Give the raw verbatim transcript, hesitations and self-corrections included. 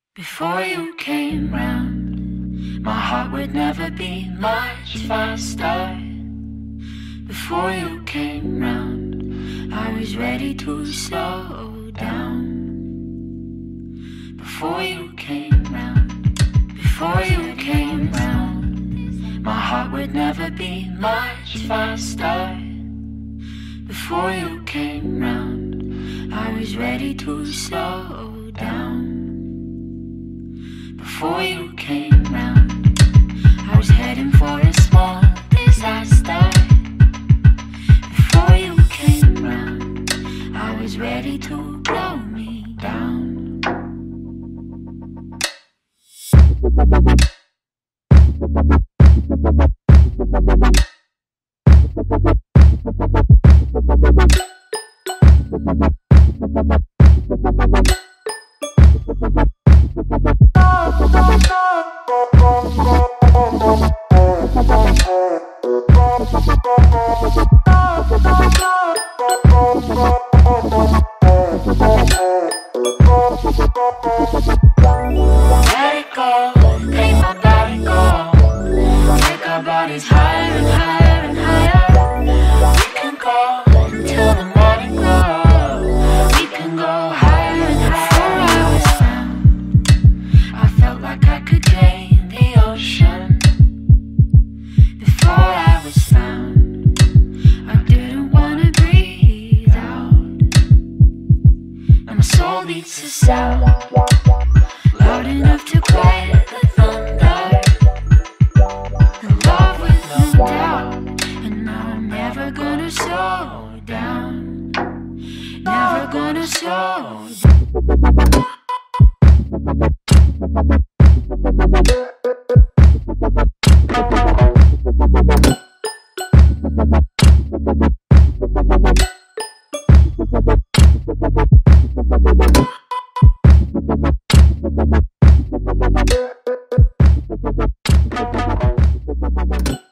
Before you came round, my heart would never be much faster. Before you came round, I was ready to slow down. Before you came round, before you came round, my heart would never be much faster. Before you came round, I was ready to slow down. Before you came round, I was heading for a small disaster. Before you came round, I was ready to blow me down. Let it go, make my body go. Take our bodies higher and higher and higher. We can go until the morning glow. We can go higher and higher. Before I was found, I felt like I could drain the ocean. Before I was found, I didn't wanna breathe out. And my soul beats a sound loud enough to quiet the thunder. In love with no doubt, and now I'm never gonna slow down. Never gonna slow down. Thank you.